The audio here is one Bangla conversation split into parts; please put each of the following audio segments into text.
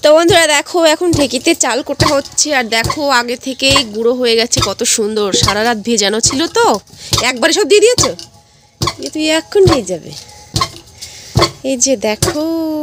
তো বন্ধুরা দেখো এখন ঢেকিতে চাল কোটা হচ্ছে আর দেখো আগে থেকেই গুঁড়ো হয়ে গেছে কত সুন্দর, সারা রাত ভেজানো ছিল তো একবারে সব দিয়ে দিয়েছো, তুই এখন হয়ে যাবে। এই যে দেখো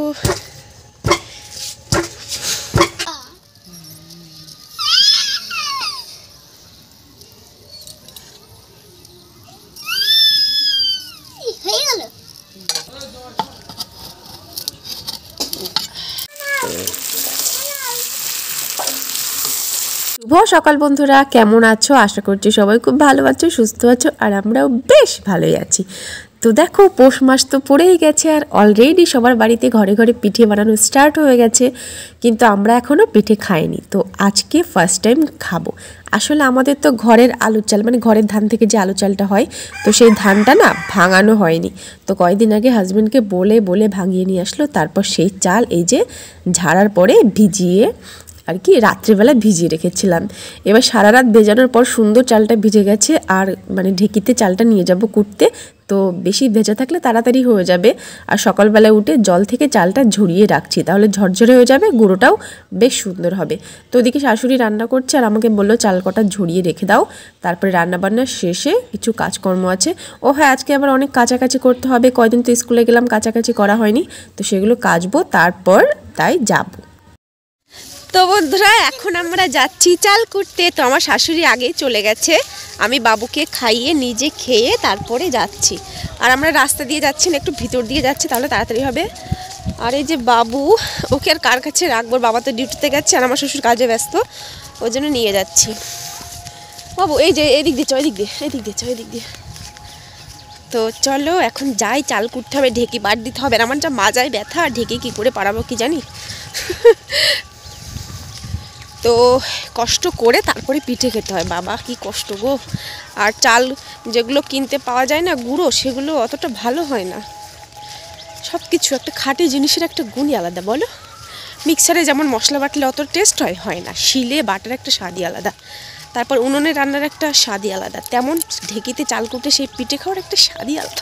শুভ সকাল বন্ধুরা, কেমন আছো? আশা করছি সবাই খুব ভালো আছো, সুস্থ আছো, আর আমরাও বেশ ভালোই আছি। তো দেখো পৌষ মাস তো পড়েই গেছে আর অলরেডি সবার বাড়িতে ঘরে ঘরে পিঠে বানানো স্টার্ট হয়ে গেছে, কিন্তু আমরা এখনও পিঠে খাইনি। তো আজকে ফার্স্ট টাইম খাবো। আসলে আমাদের তো ঘরের আলুর চাল, মানে ঘরের ধান থেকে যে আলু চালটা হয়, তো সেই ধানটা না ভাঙানো হয়নি। তো কয়েকদিন আগে হাজব্যান্ডকে বলে বলে ভাঙিয়ে নিয়ে আসলো, তারপর সেই চাল এই যে ঝাড়ার পরে ভিজিয়ে আর কি রাত্রিবেলা ভিজিয়ে রেখেছিলাম। এবার সারা রাত ভেজানোর পর সুন্দর চালটা ভিজে গেছে, আর মানে ঢেকিতে চালটা নিয়ে যাব কুটতে। তো বেশি ভেজা থাকলে তাড়াতাড়ি হয়ে যাবে, আর সকালবেলা উঠে জল থেকে চালটা ঝরিয়ে রাখছি, তাহলে ঝরঝরে হয়ে যাবে, গুঁড়োটাও বেশ সুন্দর হবে। তো ওদিকে শাশুড়ি রান্না করছে আর আমাকে বললো চাল কটা ঝরিয়ে রেখে দাও, তারপরে রান্নাবান্নার শেষে কিছু কাজকর্ম আছে। ও হ্যাঁ, আজকে আবার অনেক কাচাকাচি করতে হবে, কয়দিন তো স্কুলে গেলাম কাচাকাচি করা হয়নি, তো সেগুলো কাচবো, তারপর তাই যাবো। তো বন্ধুরা এখন আমরা যাচ্ছি চাল কুটতে। তো আমার শাশুড়ি আগেই চলে গেছে, আমি বাবুকে খাইয়ে নিজে খেয়ে তারপরে যাচ্ছি। আর আমরা রাস্তা দিয়ে যাচ্ছি না, একটু ভিতর দিয়ে যাচ্ছি, তাহলে তাড়াতাড়ি হবে। আর এই যে বাবু, ওকে আর কার কাছে রাখবো, বাবা তো ডিউটিতে গেছে আর আমার শ্বশুর কাজে ব্যস্ত, ওই জন্য নিয়ে যাচ্ছি। বাবু এই যে এদিক দিয়ে এদিক দিয়ে এদিক দিয়ে এদিক দিয়ে। তো চলো এখন যাই, চাল কুটতে হবে, ঢেকি বাদ দিতে হবে। আর আমার যা মাজায় ব্যথা, ঢেকি কী করে পারাবো কি জানি। তো কষ্ট করে তারপরে পিঠে খেতে হয়, বাবা কি কষ্ট গো। আর চাল যেগুলো কিনতে পাওয়া যায় না গুঁড়ো, সেগুলো অতটা ভালো হয় না। সব কিছু একটা খাঁটি জিনিসের একটা গুণই আলাদা, বলো। মিক্সারে যেমন মশলা বাটলে অত টেস্ট হয় না, শিলে বাটার একটা স্বাদই আলাদা, তারপর উনুনে রান্নার একটা স্বাদই আলাদা, তেমন ঢেকিতে চাল কুটে সেই পিঠে খাওয়ার একটা স্বাদই আলাদা।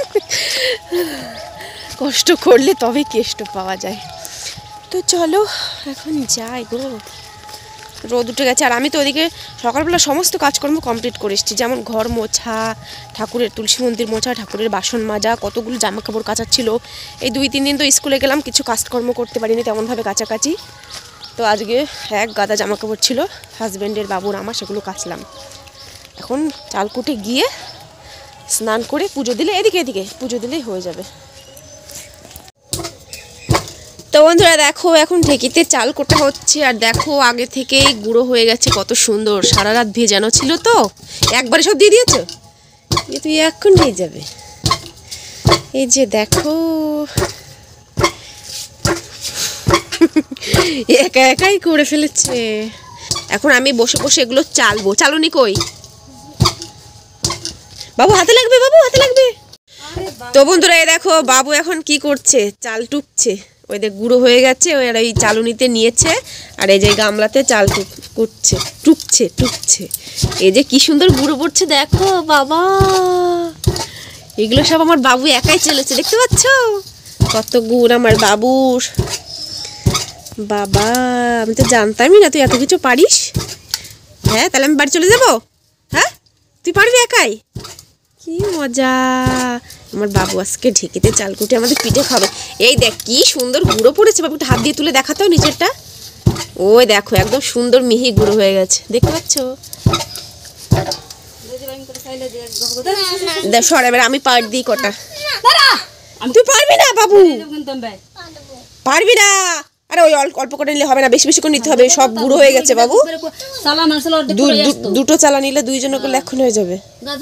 কষ্ট করলে তবে কেষ্ট পাওয়া যায়। তো চলো এখন যাই গো, রোদ উঠে গেছে। আর আমি তো ওদিকে সকালবেলা সমস্ত কাজকর্ম কমপ্লিট করে এসেছি, যেমন ঘর মোছা, ঠাকুরের তুলসী মন্দির মোছা, ঠাকুরের বাসন মাজা, কতগুলো জামা কাপড় কাচার ছিল। এই 2-3 দিন তো স্কুলে গেলাম, কিছু কাজকর্ম করতে পারিনি তেমনভাবে কাছাকাছি। তো আজকে এক গাদা জামা কাপড় ছিল হাজব্যান্ডের, বাবুর, আমার, সেগুলো কাচলাম। এখন চালকুটে গিয়ে স্নান করে পুজো দিলে, এদিকে পুজো দিলেই হয়ে যাবে। তো বন্ধুরা দেখো এখন ঢেকিতে চাল কোটা হচ্ছে আর দেখো আগে থেকেই গুঁড়ো হয়ে গেছে কত সুন্দর, সারা রাত ভেজানো ছিল তো একবারে সব দিয়ে দিয়েছো, তুই এখন হয়ে যাবে। এই যে দেখো একা একাই করে ফেলেছে। এখন আমি বসে বসে এগুলো চালবো। চালুনি কই বাবু, হাতে লাগবে, বাবু হাতে লাগবে। তো বন্ধুরা এই দেখো বাবু এখন কি করছে, চাল টুকছে। ওই দেখ গুঁড়ো হয়ে গেছে, ওই আর এই চালুনিতে নিয়েছে, আর এই যে গামলাতে চাল টুকছে। এই যে কি সুন্দর গুঁড়ো পড়ছে দেখো বাবা, এগুলো সব আমার বাবু একাই চলেছে, দেখতে পাচ্ছ কত গুড় আমার বাবুর। বাবা আমি তো জানতামই না তুই এত কিছু পারিস। হ্যাঁ তাহলে আমি বাড়ি চলে যাবো? হ্যাঁ তুই পারবি একাই? কি মজা, আমার বাবু আজকে ঢেকিতে চাল কুটে আমাদের পিঠে খাবে। এই দেখ কি সুন্দর গুঁড়ো পড়েছে, বাবু হাত দিয়ে তুলে দেখাতেও নিচেরটা। ওই দেখো একদম সুন্দর মিহি গুঁড়ো হয়ে গেছে, দেখতে পাচ্ছ? সর এবার আমি পার দিই কটা। তুই পারবি না বাবু, পারবি না। আরে ওই অল্প করে নিলে হবে না, বেশি বেশি করে নিতে হবে, সব গুঁড়ো হয়ে গেছে বাবু। দুটো চালা নিলে দুইজনে করলে এখন হয়ে যাবে।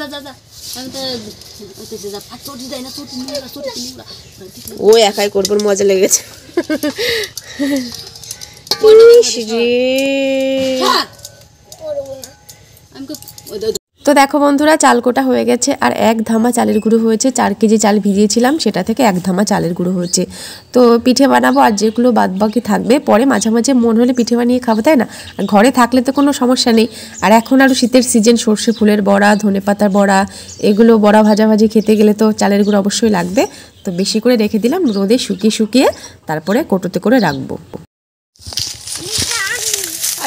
ও একাই করবার মজা লেগেছে। তো দেখো বন্ধুরা চাল কোটা হয়ে গেছে, আর 1 ধামা চালের গুঁড়ো হয়েছে। 4 কেজি চাল ভিজিয়েছিলাম, সেটা থেকে 1 ধামা চালের গুঁড়ো হয়েছে। তো পিঠে বানাবো, আর যেগুলো বাদবাকি থাকবে পরে মাঝে মাঝে মন হলে পিঠে বানিয়ে খাবো, তাই না? আর ঘরে থাকলে তো কোনো সমস্যা নেই। আর এখন আরও শীতের সিজন, সর্ষে ফুলের বড়া, ধনেপাতার বড়া, এগুলো বড়া ভাজাভাজি খেতে গেলে তো চালের গুঁড়ো অবশ্যই লাগবে। তো বেশি করে রেখে দিলাম, রোদে শুকিয়ে তারপরে কৌটোতে করে রাখবো।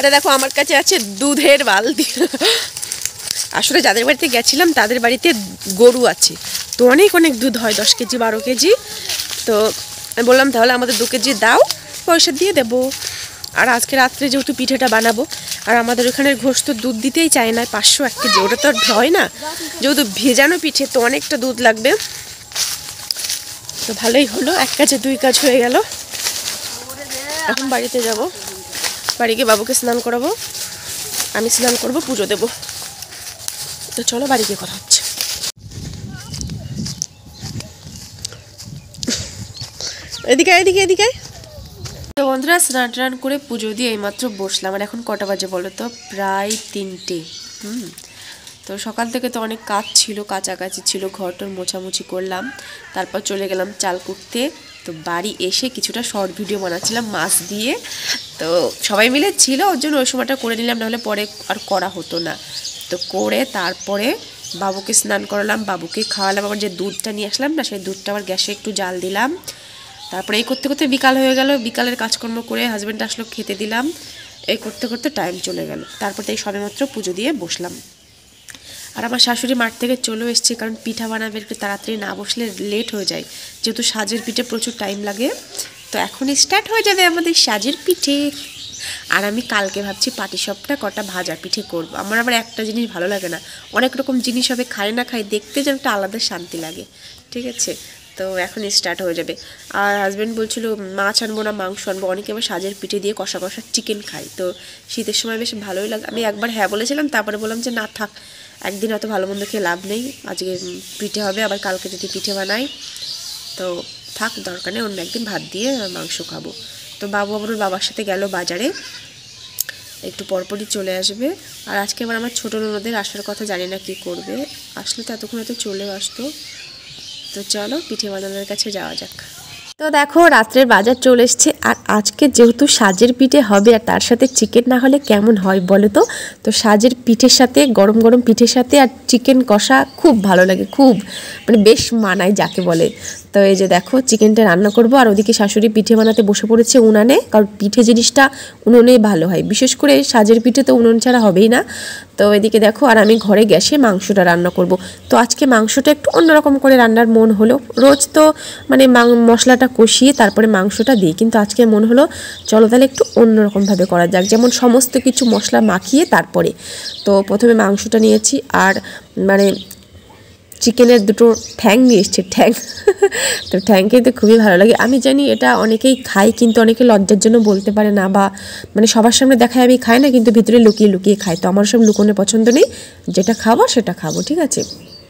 এখানে দেখো আমার কাছে আছে দুধের বালতি। আসলে যাদের বাড়িতে গেছিলাম তাদের বাড়িতে গরু আছে, তো অনেক অনেক দুধ হয়, 10 কেজি 12 কেজি। তো আমি বললাম তাহলে আমাদের 2 কেজি দাও, পয়সা দিয়ে দেবো। আর আজকে রাত্রে যেহেতু পিঠেটা বানাবো, আর আমাদের ওখানের ঘোষ তো দুধ দিতেই চায় না, 500 1 কেজি, ওটা তো হয় না, যেহেতু ভেজানো পিঠে তো অনেকটা দুধ লাগবে। তো ভালোই হলো, 1 কাজে 2 কাজ হয়ে গেল। এখন বাড়িতে যাব, বাড়ি গিয়ে বাবুকে স্নান করাবো, আমি স্নান করবো, পুজো দেবো। তো চলো বাড়ি গিয়ে কথা হচ্ছে। এদিকে এদিকে এদিকে। তো বন্ধুরা স্নান টান করে পুজো দিয়ে এইমাত্র বসলাম। আর এখন কটা বাজে বলো তো? প্রায় 3টে। তো সকাল থেকে তো অনেক কাজ ছিল, কাচাকাচি ছিল, ঘরটার মোছামুছি করলাম, তারপর চলে গেলাম চাল কুটতে। তো বাড়ি এসে কিছুটা শর্ট ভিডিও বানাচ্ছিলাম মাছ দিয়ে, তো সবাই মিলে ছিল, ওর জন্য ওই সময়টা করে নিলাম, নাহলে পরে আর করা হতো না। তো করে তারপরে বাবুকে স্নান করালাম, বাবুকে খাওয়ালাম, আবার যে দুধটা নিয়ে আসলাম না, সেই দুধটা আবার গ্যাসে একটু জাল দিলাম। তারপরে এই করতে করতে বিকাল হয়ে গেল, বিকালের কাজকর্ম করে হাজব্যান্ড আসলো, খেতে দিলাম, এই করতে করতে টাইম চলে গেল। তারপর এই সবেমাত্র পুজো দিয়ে বসলাম। আর আমার শাশুড়ি মাঠ থেকে চলেও এসছে, কারণ পিঠা বানাবে, একটু তাড়াতাড়ি না বসলে লেট হয়ে যায়, যেহেতু সাজের পিঠে প্রচুর টাইম লাগে। তো এখন স্টার্ট হয়ে যাবে আমাদের সাজের পিঠে। আর আমি কালকে ভাবছি পাটিসাপটা কটা ভাজা পিঠে করব। আমার আবার একটা জিনিস ভালো লাগে না, অনেক রকম জিনিস হবে, খাই না খাই, দেখতে যেন একটা আলাদা শান্তি লাগে, ঠিক আছে? তো এখন স্টার্ট হয়ে যাবে। আর হাজব্যান্ড বলছিল মাছ আনবো না মাংস আনবো, অনেকে আবার সাজের পিঠে দিয়ে কষা কষা চিকেন খাই, তো শীতের সময় বেশ ভালোই লাগে। আমি একবার হ্যাঁ বলেছিলাম, তারপরে বললাম যে না থাক, একদিন অত ভালো মন্দ খেয়ে লাভ নেই, আজকে পিঠে হবে, আবার কালকে যদি পিঠে বানাই তো থাক, দরকার নেই, অন্য একদিন ভাত দিয়ে মাংস খাবো। তো বাবু আবার ওর বাবার সাথে গেল বাজারে, একটু পরপরই চলে আসবে। আর আজকে আবার আমার ছোটো ননদের আসার কথা, জানি না কী করবে, আসলে তো এতক্ষণ হয়তো চলেও আসতো। তো চলো পিঠে বানানোর কাছে যাওয়া যাক। তো দেখো রাত্রের বাজার চলে এসছে, আর আজকে যেহেতু সাজের পিঠে হবে আর তার সাথে চিকেন না হলে কেমন হয় বলো তো? তো সাজের পিঠের সাথে, গরম গরম পিঠের সাথে আর চিকেন কষা খুব ভালো লাগে, খুব মানে বেশ মানায় যাকে বলে। তো এই যে দেখো চিকেনটা রান্না করব, আর ওদিকে শাশুড়ি পিঠে বানাতে বসে পড়েছে উনানে, কারণ পিঠে জিনিসটা উনুনেই ভালো হয়, বিশেষ করে সাজের পিঠে তো উনুন ছাড়া হবেই না। তো এদিকে দেখো, আর আমি ঘরে গ্যাসে মাংসটা রান্না করব। তো আজকে মাংসটা একটু অন্যরকম করে রান্নার মন হলো, রোজ তো মানে মশলাটা কষিয়ে তারপরে মাংসটা দিই, কিন্তু আজকে মন হলো চলো তাহলে একটু অন্যরকমভাবে করা যাক, যেমন সমস্ত কিছু মশলা মাখিয়ে তারপরে। তো প্রথমে মাংসটা নিয়েছি, আর মানে চিকেনের দুটো ঠ্যাং নিয়ে এসছে, ঠ্যাং। তো ঠ্যাং খেতে খুবই ভালো লাগে, আমি জানি এটা অনেকেই খায়, কিন্তু অনেকে লজ্জার জন্য বলতে পারে না, বা মানে সবার সামনে দেখায় আমি খাই না, কিন্তু ভিতরে লুকিয়ে লুকিয়ে খাই। তো আমার সব লুকোনো পছন্দ নেই, যেটা খাবো সেটা খাবো, ঠিক আছে?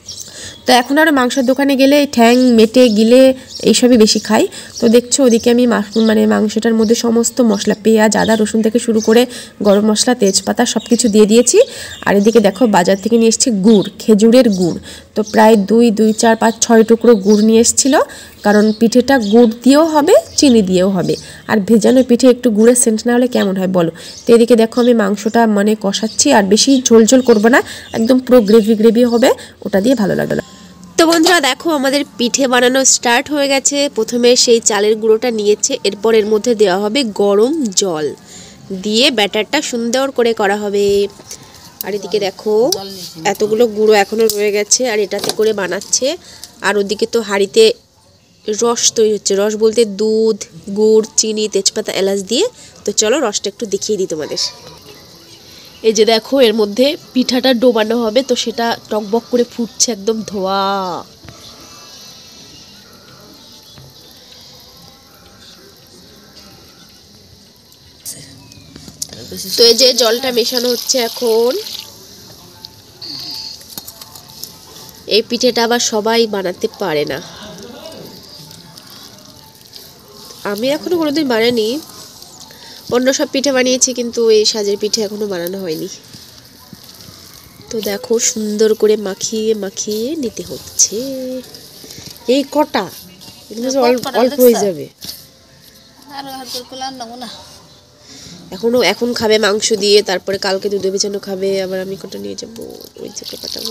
তো এখন আরও মাংসের দোকানে গেলে ঠ্যাং মেটে গিলে এইসবই বেশি খাই। তো দেখছো ওদিকে আমি মানে মাংসটার মধ্যে সমস্ত মশলা, পেঁয়াজ আদা রসুন থেকে শুরু করে গরম মশলা তেজপাতা সব কিছু দিয়ে দিয়েছি। আর এদিকে দেখো বাজার থেকে নিয়ে এসেছি গুড়, খেজুরের গুড়। তো প্রায় 2, 4, 5, 6 টুকরো গুড় নিয়ে এসেছিলো, কারণ পিঠেটা গুড় দিয়েও হবে, চিনি দিয়েও হবে, আর ভেজানো পিঠে একটু গুড়ের সেন্ট না হলে কেমন হয় বলো? তো এদিকে দেখো আমি মাংসটা মানে কষাচ্ছি, আর বেশি ঝোল ঝোল করবো না, একদম পুরো গ্রেভি গ্রেভি হবে, ওটা দিয়ে ভালো লাগবে না। তো বন্ধুরা দেখো আমাদের পিঠে বানানো স্টার্ট হয়ে গেছে। প্রথমে সেই চালের গুঁড়োটা নিয়েছে, এরপর এর মধ্যে দেওয়া হবে গরম জল, দিয়ে ব্যাটারটা সুন্দর করে করা হবে। আর এদিকে দেখো এতগুলো গুঁড়ো এখনও রয়ে গেছে, আর এটাতে করে বানাচ্ছে। আর ওদিকে তো হাঁড়িতে রস তৈরি হচ্ছে, রস বলতে দুধ, গুড়, চিনি, তেজপাতা, এলাচ দিয়ে। তো চলো রসটা একটু দেখিয়ে দিই তোমাদের। এই যে দেখো এর মধ্যে পিঠাটা ডোবানো হবে, তো সেটা টকবক করে ফুটছে, একদম ধোয়া। তো এই যে জলটা মেশানো হচ্ছে এখন। এই পিঠেটা আবার সবাই বানাতে পারে না, আমি এখনো কোনোদিন বানাইনি, অন্য সব পিঠে বানিয়েছি, কিন্তু এই সাজের পিঠে এখনো বানানো হয়নি। তো দেখো সুন্দর করে মাখিয়ে মাখিয়ে নিতে হচ্ছে। এই কটা অল্প হয়ে যাবে, এখন খাবে মাংস দিয়ে, তারপরে কালকে দুধে ভেজানো খাবে, আবার আমি কটা নিয়ে যাবো, ওই যে কাটাবো।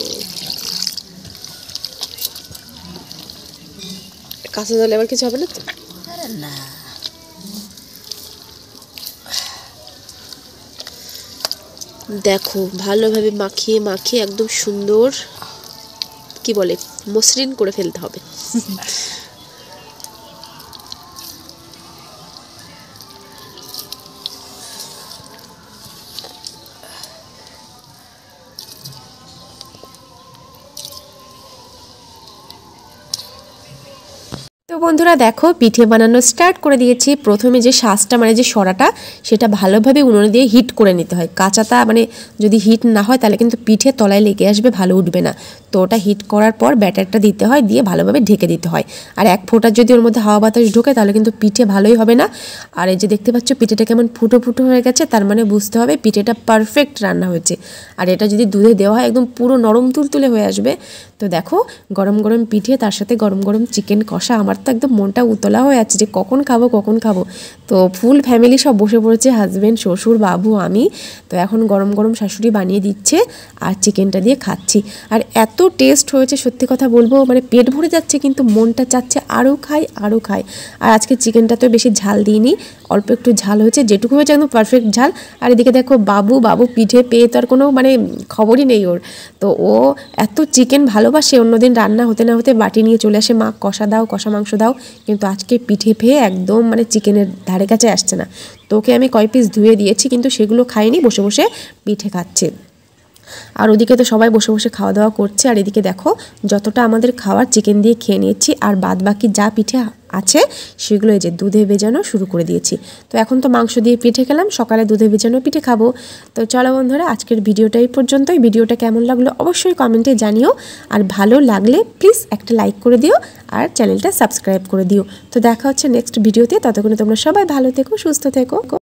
কাঁচা জলে আবার কিছু হবে না তো? না দেখো ভালোভাবে মাখিয়ে মাখিয়ে একদম সুন্দর কি বলে মসৃণ করে ফেলতে হবে। তো বন্ধুরা দেখো পিঠে বানানো স্টার্ট করে দিয়েছি। প্রথমে যে শাঁসটা মানে যে সরাটা সেটা ভালোভাবে উনুনে দিয়ে হিট করে নিতে হয়। কাঁচাটা মানে যদি হিট না হয় তাহলে কিন্তু পিঠে তলায় লেগে আসবে, ভালো উঠবে না। তো ওটা হিট করার পর ব্যাটারটা দিতে হয়, দিয়ে ভালোভাবে ঢেকে দিতে হয়। আর এক ফোঁটা যদি ওর মধ্যে হাওয়া বাতাস ঢোকে তাহলে কিন্তু পিঠে ভালোই হবে না। আর এই যে দেখতে পাচ্ছ পিঠেটা কেমন ফুটো ফুটো হয়ে গেছে, তার মানে বুঝতে হবে পিঠেটা পারফেক্ট রান্না হয়েছে। আর এটা যদি দুধে দেওয়া হয় একদম পুরো নরম তুলতুলে হয়ে আসবে। তো দেখো গরম গরম পিঠে, তার সাথে গরম গরম চিকেন কষা। আমার তো একদম মনটা উতলা হয়ে আছে যে কখন খাবো কখন খাবো। তো ফুল ফ্যামিলি সব বসে পড়েছে, হাজব্যান্ড, শ্বশুর, বাবু, আমি। তো এখন গরম গরম শাশুড়ি বানিয়ে দিচ্ছে আর চিকেনটা দিয়ে খাচ্ছি। আর এত টেস্ট হয়েছে সত্যি কথা বলবো, মানে পেট ভরে যাচ্ছে কিন্তু মনটা চাচ্ছে আরও খাই আরও খাই। আর আজকে চিকেনটা তো বেশি ঝাল দিইনি, অল্প একটু ঝাল হয়েছে, যেটুকু হয়েছে একদম পারফেক্ট ঝাল। আর এদিকে দেখো বাবু পিঠে পেয়ে তো আর কোনো মানে খবরই নেই ওর। তো ও এত চিকেন ভালোবাসে, অন্যদিন রান্না হতে না হতে বাটি নিয়ে চলে আসে, মা কষা দাও কষা মাংস দাও। কিন্তু আজকে পিঠে পেয়ে একদম মানে চিকেনের ধারে কাছে আসছে না। তো ওকে আমি কয় পিস ধুয়ে দিয়েছি কিন্তু সেগুলো খাইনি, বসে বসে পিঠে খাচ্ছে। আর ওদিকে তো সবাই বসে বসে খাওয়া দাওয়া করছে। আর এদিকে দেখো যতটা আমাদের খাওয়ার চিকেন দিয়ে খেয়ে নিয়েছি, আর বাদ বাকি যা পিঠে আছে সেগুলো এই যে দুধে ভেজানো শুরু করে দিয়েছি। তো এখন তো মাংস দিয়ে পিঠে খেলাম, সকালে দুধে ভেজানো পিঠে খাবো। তো চলো বন্ধুরা আজকের ভিডিওটা এই পর্যন্তই। ভিডিওটা কেমন লাগলো অবশ্যই কমেন্টে জানিও, আর ভালো লাগলে প্লিজ একটা লাইক করে দিও আর চ্যানেলটা সাবস্ক্রাইব করে দিও। তো দেখা হচ্ছে নেক্সট ভিডিওতে, ততক্ষণে তোমরা সবাই ভালো থেকো, সুস্থ থেকো।